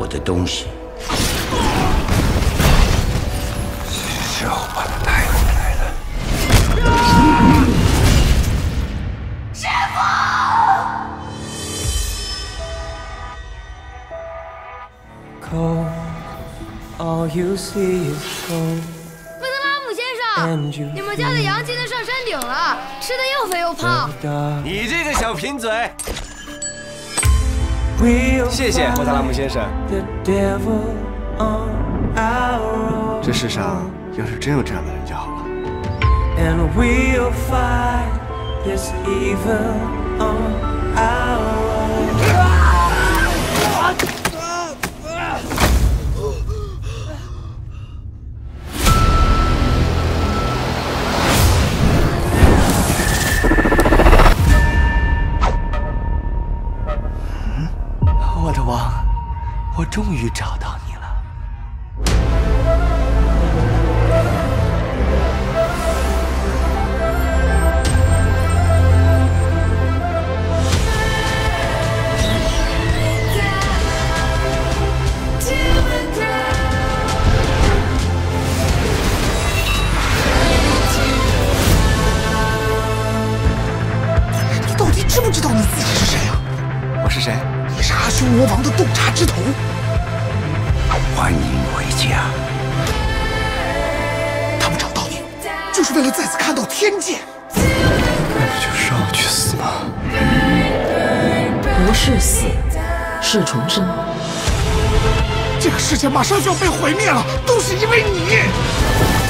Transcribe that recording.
我的东西。是我把他带回来的。师傅！ 你们家的羊今天上山顶了，吃的又肥又胖。 你这个小贫嘴！谢谢莫特拉姆先生。这世上要是真有这样的人就好了。我的王，我终于找到你了。 你到底知不知道你自己是谁呀？ 我是谁？ 你是阿修罗王的洞察之头。 欢迎回家。 他们找到你，就是为了再次看到天界。 那不就是让我去死吗？ 不是死，是重生。 这个世界马上就要被毁灭了，都是因为你。